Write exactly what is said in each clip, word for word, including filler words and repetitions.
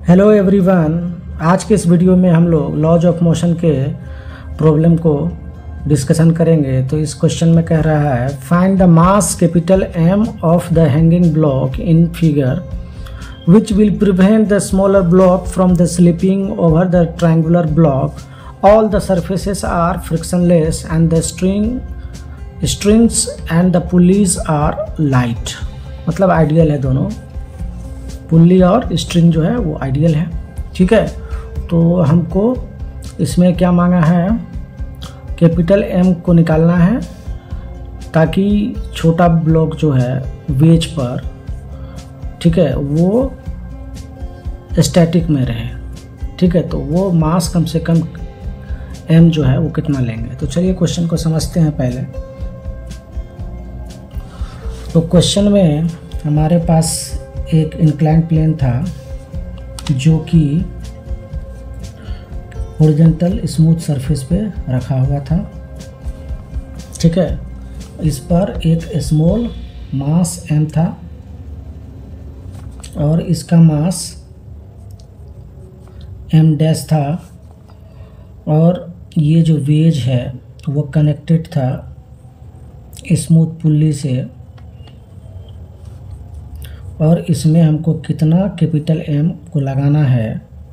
Hello everyone, आज के इस वीडियो में हम लोग लॉज ऑफ मोशन के प्रॉब्लम को डिस्कशन करेंगे। तो इस क्वेश्चन में कह रहा है find the mass capital M of the hanging block in figure which will prevent the smaller block from the slipping over the triangular block. All the surfaces are frictionless and the string strings and the pulleys are light. मतलब ideal है, दोनों pulley और string जो है वो ideal है। ठीक है, तो हमको इसमें क्या मांगा है, कैपिटल एम को निकालना है ताकि छोटा ब्लॉक जो है वेज पर, ठीक है, वो स्टैटिक में रहे। ठीक है, तो वो मास कम से कम एम जो है वो कितना लेंगे। तो चलिए क्वेश्चन को समझते हैं पहले। तो क्वेश्चन में हमारे पास एक इंक्लाइन प्लेन था जो कि हॉरिजॉन्टल स्मूथ सरफेस पे रखा हुआ था। ठीक है, इस पर एक स्मॉल मास m था और इसका मास m डैश था और ये जो वेज है वो कनेक्टेड था स्मूथ पुल्ली से। और इसमें हमको कितना कैपिटल एम को लगाना है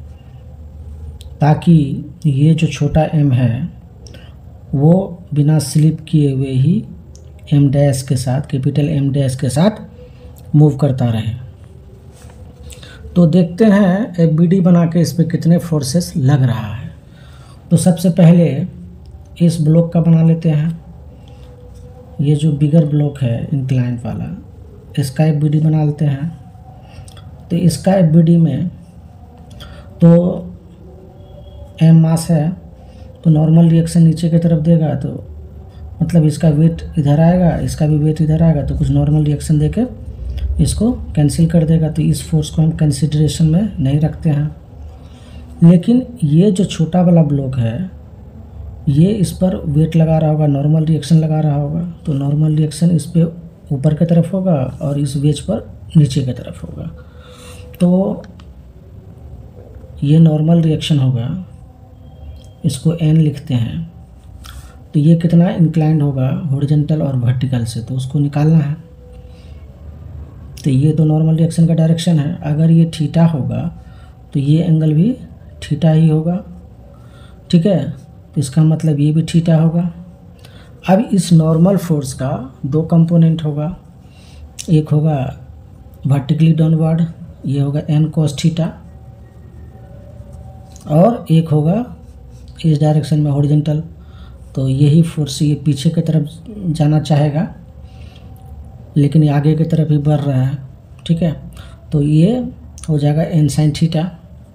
ताकि ये जो छोटा एम है वो बिना स्लिप किए हुए ही एम डैश के साथ, कैपिटल एम डैश के साथ मूव करता रहे। तो देखते हैं ए बी डी बना के इस पर कितने फोर्सेस लग रहा है। तो सबसे पहले इस ब्लॉक का बना लेते हैं। ये जो बिगर ब्लॉक है इंक्लाइन वाला, इसका एफ बी डी बना लेते हैं। तो इसका एफ बी डी में तो एम मास है तो नॉर्मल रिएक्शन नीचे की तरफ देगा, तो मतलब इसका वेट इधर आएगा, इसका भी वेट इधर आएगा, तो कुछ नॉर्मल रिएक्शन देके इसको कैंसिल कर देगा। तो इस फोर्स को हम कंसिडरेशन में नहीं रखते हैं। लेकिन ये जो छोटा वाला ब्लॉक है ये इस पर वेट लगा रहा होगा, नॉर्मल रिएक्शन लगा रहा होगा, तो नॉर्मल रिएक्शन इस पर ऊपर की तरफ होगा और इस वेज पर नीचे की तरफ होगा। तो ये नॉर्मल रिएक्शन होगा, इसको एन लिखते हैं। तो ये कितना इंक्लाइंड होगा हॉरिजॉन्टल और वर्टिकल से, तो उसको निकालना है। तो ये तो नॉर्मल रिएक्शन का डायरेक्शन है। अगर ये थीटा होगा तो ये एंगल भी थीटा ही होगा। ठीक है, तो इसका मतलब ये भी थीटा होगा। अब इस नॉर्मल फोर्स का दो कंपोनेंट होगा, एक होगा वर्टिकली डाउनवर्ड, ये होगा एन कोस थीटा, और एक होगा इस डायरेक्शन में हॉरिजॉन्टल। तो यही फोर्स ये पीछे की तरफ जाना चाहेगा लेकिन ये आगे की तरफ ही बढ़ रहा है। ठीक है, तो ये हो जाएगा एन साइन थीटा।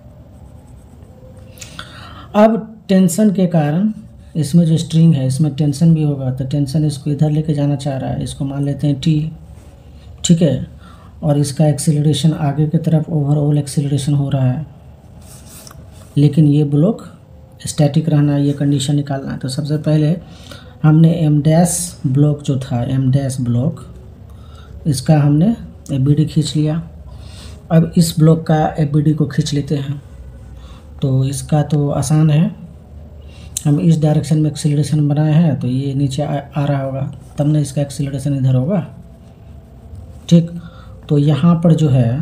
अब टेंशन के कारण इसमें जो स्ट्रिंग है इसमें टेंशन भी होगा, तो टेंशन इसको इधर लेके जाना चाह रहा है, इसको मान लेते हैं टी। ठीक है, और इसका एक्सीलरेशन आगे की तरफ ओवरऑल एक्सीलरेशन हो रहा है, लेकिन ये ब्लॉक स्टैटिक रहना है, ये कंडीशन निकालना है। तो सबसे पहले हमने एम डैश ब्लॉक जो था, एम डैश ब्लॉक, इसका हमने ए बी डी खींच लिया। अब इस ब्लॉक का ए बी डी को खींच लेते हैं। तो इसका तो आसान है, हम इस डायरेक्शन में एक्सीलरेशन बनाए हैं तो ये नीचे आ, आ रहा होगा, तब ना इसका एक्सीलरेशन इधर होगा। ठीक, तो यहाँ पर जो है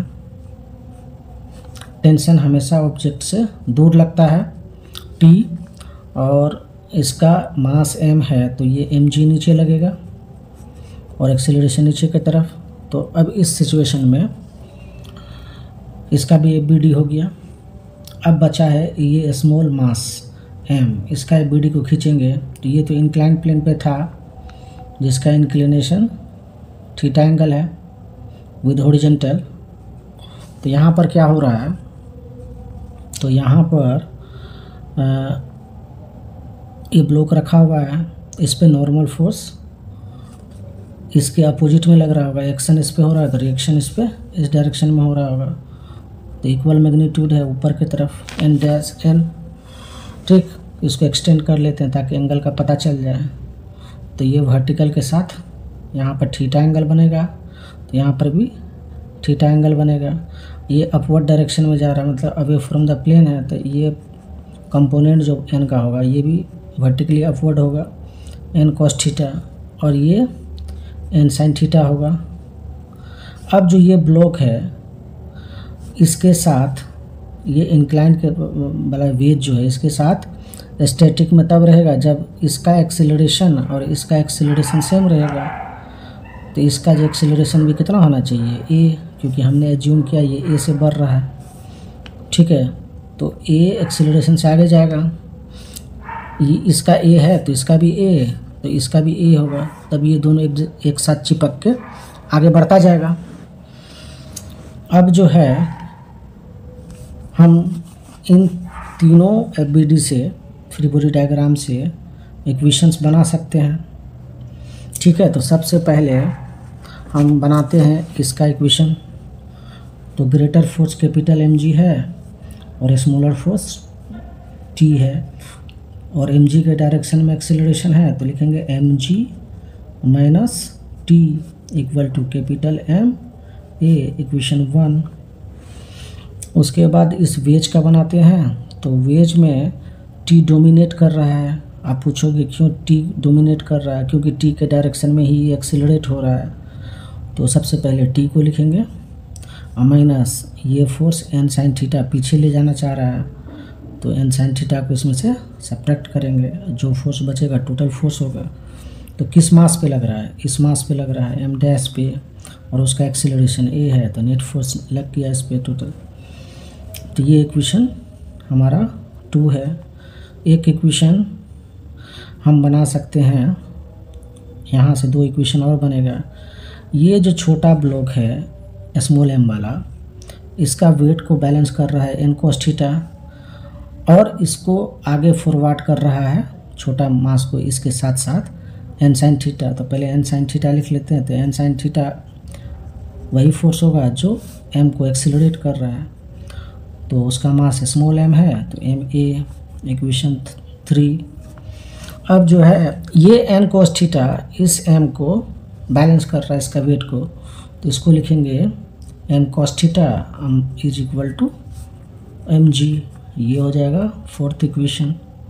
टेंशन हमेशा ऑब्जेक्ट से दूर लगता है टी, और इसका मास एम है तो ये एम जी नीचे लगेगा और एक्सीलरेशन नीचे की तरफ। तो अब इस सिचुएशन में इसका भी ए बी डी हो गया। अब बचा है ये स्मॉल मास एम, इसका बी डी को खींचेंगे तो ये तो इंक्लाइन प्लेन पे था जिसका इंक्लिनेशन थीटा एंगल है विद हॉरिजॉन्टल। तो यहाँ पर क्या हो रहा है, तो यहाँ पर आ, ये ब्लॉक रखा हुआ है, इस पे नॉर्मल फोर्स इसके अपोजिट में लग रहा होगा, एक्शन इस पे हो रहा है तो रिएक्शन इस पे इस डायरेक्शन में हो रहा होगा। तो इक्वल मैग्नीट्यूड है ऊपर की तरफ एन डैश एन। ठीक, इसको एक्सटेंड कर लेते हैं ताकि एंगल का पता चल जाए। तो ये वर्टिकल के साथ यहाँ पर थीटा एंगल बनेगा, तो यहाँ पर भी थीटा एंगल बनेगा। ये अपवर्ड डायरेक्शन में जा रहा है, मतलब अवे फ्रॉम द प्लेन है, तो ये कंपोनेंट जो एन का होगा ये भी वर्टिकली अपवर्ड होगा, एन कॉस थीटा, और ये एन साइन थीटा होगा। अब जो ये ब्लॉक है इसके साथ ये इंक्लाइंड के वाला वेज जो है इसके साथ स्टैटिक में तब रहेगा जब इसका एक्सेलरेशन और इसका एक्सेलरेशन सेम रहेगा। तो इसका जो एक्सेलरेशन भी कितना होना चाहिए, ए, क्योंकि हमने एज्यूम किया ये ए से बढ़ रहा है, ठीक है। तो ए एक्सेलरेशन से आगे जाएगा, ये इसका ए है तो इसका भी ए, तो इसका भी ए होगा, तब ये दोनों एक, एक साथ चिपक के आगे बढ़ता जाएगा। अब जो है हम इन तीनों एफ बी डी से, फ्री बॉडी डायग्राम से इक्वेशंस बना सकते हैं, ठीक है। तो सबसे पहले हम बनाते हैं इसका इक्वेशन। तो greater force capital M g है और स्मॉलर फोर्स टी है, और एम जी के डायरेक्शन में एक्सेलरेशन है, तो लिखेंगे M g minus T equal to capital M a, equation one. उसके बाद इस वेज का बनाते हैं। तो वेज में टी डोमिनेट कर रहा है। आप पूछोगे क्यों टी डोमिनेट कर रहा है, क्योंकि टी के डायरेक्शन में ही एक्सेलरेट हो रहा है। तो सबसे पहले टी को लिखेंगे और माइनस ये फोर्स एन साइन थीटा पीछे ले जाना चाह रहा है, तो एन साइन थीटा को इसमें से सब्ट्रैक्ट करेंगे, जो फोर्स बचेगा टोटल फोर्स होगा। तो किस मास पे लग रहा है, इस मास पे लग रहा है एम डैश पे, और उसका एक्सेलरेशन ए है, तो नेट फोर्स लग गया इस पे टोटल। तो ये इक्वेशन हमारा टू है। एक इक्वेशन हम बना सकते हैं, यहाँ से दो इक्वेशन और बनेगा। ये जो छोटा ब्लॉक है स्मॉल एम वाला, इसका वेट को बैलेंस कर रहा है एन कॉस थीटा, और इसको आगे फॉरवर्ड कर रहा है छोटा मास को इसके साथ साथ एन साइन थीटा। तो पहले एन साइन थीटा लिख लेते हैं। तो एन साइन थीटा वही फोर्स होगा जो एम को एक्सेलरेट कर रहा है, तो उसका मास स्मॉल एम है, तो एम ए, इक्वेशन थ्री। अब जो है ये एन कॉस थीटा इस एम को बैलेंस कर रहा है इसका वेट को, तो इसको लिखेंगे N cos theta is equal to M g. ये हो जाएगा फोर्थ इक्वेशन।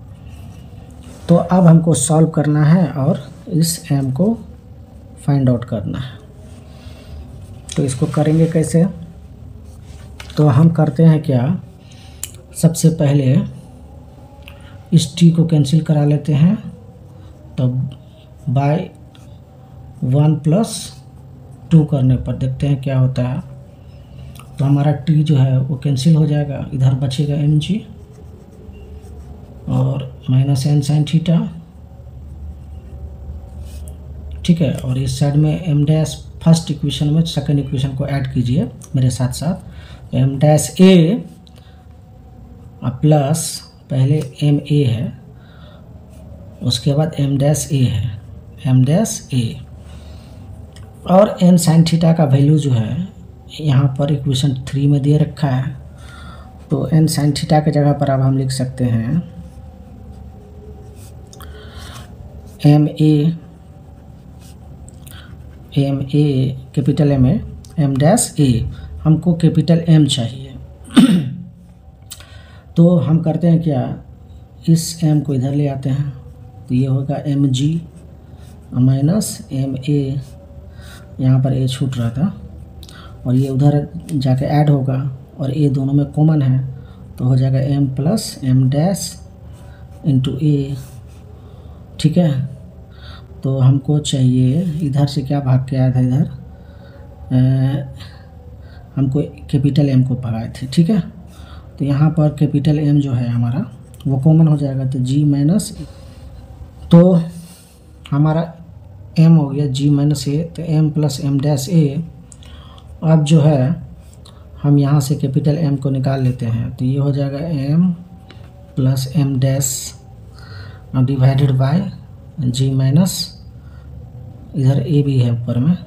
तो अब हमको सॉल्व करना है और इस एम को फाइंड आउट करना है। तो इसको करेंगे कैसे, तो हम करते हैं क्या, सबसे पहले इस टी को कैंसिल करा लेते हैं, तब बाय वन प्लस टू करने पर देखते हैं क्या होता है। तो हमारा टी जो है वो कैंसिल हो जाएगा, इधर बचेगा एम जी और माइनस एन साइन थीटा, ठीक है। और इस साइड में एम डैश फर्स्ट इक्वेशन में सेकंड इक्वेशन को ऐड कीजिए मेरे साथ साथ। एम डैश ए प्लस पहले एम ए है, उसके बाद एम डैश ए है, एम डैश ए, और एन साइन थीटा का वैल्यू जो है यहाँ पर इक्वेशन थ्री में दे रखा है। तो एन साइन थीटा के जगह पर अब हम लिख सकते हैं M a, M a capital M a, m dash a, हमको कैपिटल एम चाहिए। तो हम करते हैं क्या, इस एम को इधर ले आते हैं, तो ये होगा M g minus M a, यहाँ पर ए छूट रहा था, और ये उधर जाके ऐड होगा, और ए दोनों में कॉमन है, तो हो जाएगा M plus m dash into a, ठीक है। तो हमको चाहिए इधर से क्या भाग के आया था, इधर आ, हमको कैपिटल एम को भगाए थे, ठीक है। तो यहाँ पर कैपिटल एम जो है हमारा वो कॉमन हो जाएगा, तो जी माइनस, तो हमारा एम हो गया जी माइनस ए, तो M plus m dash a. अब जो है हम यहाँ से कैपिटल एम को निकाल लेते हैं, तो ये हो जाएगा M plus m dash divided by g minus, इधर ए भी है ऊपर में,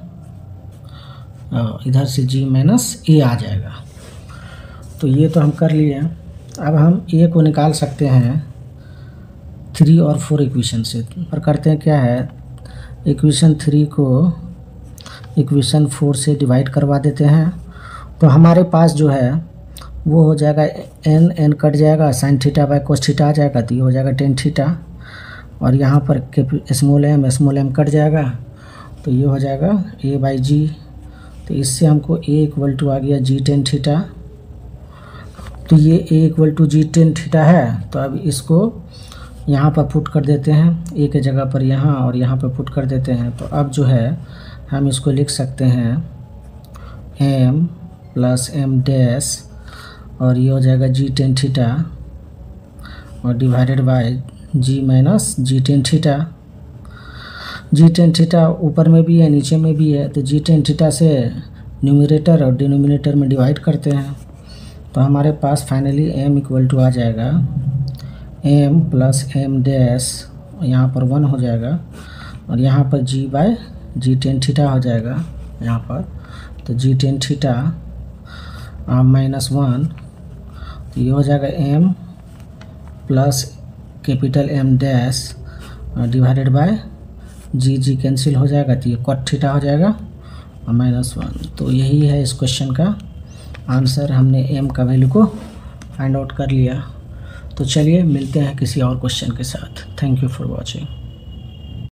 इधर से जी माइनस ए आ जाएगा। तो ये तो हम कर लिए। अब हम ए को निकाल सकते हैं थ्री और फोर इक्वेशन से, पर करते हैं क्या है, इक्वेशन थ्री को इक्वेशन फोर से डिवाइड करवा देते हैं, तो हमारे पास जो है वो हो जाएगा एन एन कट जाएगा, sine theta by cos theta आ जाएगा, तो ये हो जाएगा टेन थीटा, और यहाँ पर small m small m cut जाएगा, तो ये हो जाएगा ए बाई जी। तो इससे हमको ए इक्वल टू आ गया जी टेन थीटा। तो ये a equal to g tan theta है। तो अब इसको यहाँ पर पुट कर देते हैं, ए के जगह पर यहाँ और यहाँ पर पुट कर देते हैं। तो अब जो है हम इसको लिख सकते हैं एम प्लस एम डैश, और ये हो जाएगा जी टेन थीटा और divided by g minus g tan theta. G tan theta ऊपर में भी है नीचे में भी है, तो जी टेन थीटा से न्यूमरेटर और डिनोमिनेटर में डिवाइड करते हैं। तो हमारे पास फाइनली एम इक्वल टू आ जाएगा एम प्लस एम डैश, यहाँ पर वन हो जाएगा, और यहाँ पर g by g tan theta हो जाएगा यहाँ पर। तो g tan theta minus one, तो ये हो जाएगा M plus capital M dash divided by g g cancel हो जाएगा, तो ये कॉट थीटा हो जाएगा और माइनस वन। तो यही है इस क्वेश्चन का आंसर। हमने एम का वैल्यू को फाइंड आउट कर लिया। तो चलिए मिलते हैं किसी और क्वेश्चन के साथ। Thank you for watching.